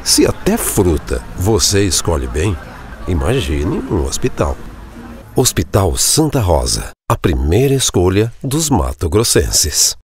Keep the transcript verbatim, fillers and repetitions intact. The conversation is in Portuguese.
Se até fruta você escolhe bem, imagine um hospital. Hospital Santa Rosa, a primeira escolha dos mato-grossenses.